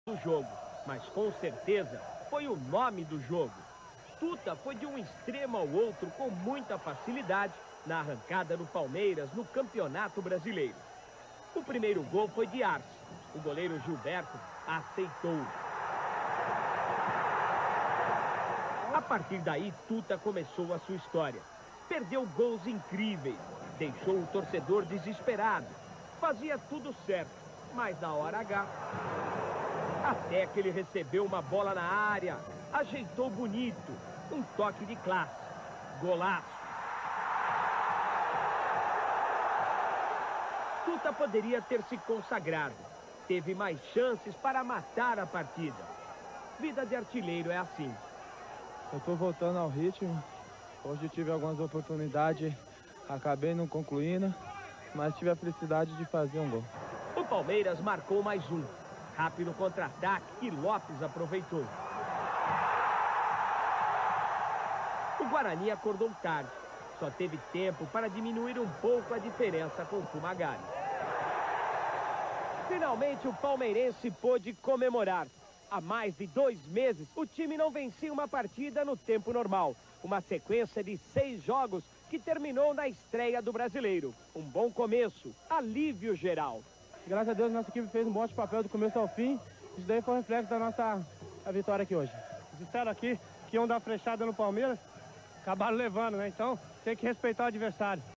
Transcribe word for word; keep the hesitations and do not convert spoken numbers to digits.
do jogo, mas com certeza foi o nome do jogo. Tuta foi de um extremo ao outro com muita facilidade na arrancada do Palmeiras no Campeonato Brasileiro. O primeiro gol foi de Arce. O goleiro Gilberto aceitou. A partir daí, Tuta começou a sua história. Perdeu gols incríveis, deixou o torcedor desesperado. Fazia tudo certo, mas na hora H... Até que ele recebeu uma bola na área, ajeitou bonito, um toque de classe, golaço. Tuta poderia ter se consagrado, teve mais chances para matar a partida. Vida de artilheiro é assim. Eu tô voltando ao ritmo, hoje eu tive algumas oportunidades, acabei não concluindo, mas tive a felicidade de fazer um gol. O Palmeiras marcou mais um. Rápido contra-ataque e Lopes aproveitou. O Guarani acordou tarde. Só teve tempo para diminuir um pouco a diferença com o Fumagalli. Finalmente o palmeirense pôde comemorar. Há mais de dois meses, o time não vencia uma partida no tempo normal. Uma sequência de seis jogos que terminou na estreia do Brasileiro. Um bom começo, alívio geral. Graças a Deus, nossa equipe fez um bom papel do começo ao fim. Isso daí foi um reflexo da nossa a vitória aqui hoje. Disseram aqui que iam dar flechada no Palmeiras, acabaram levando, né? Então, tem que respeitar o adversário.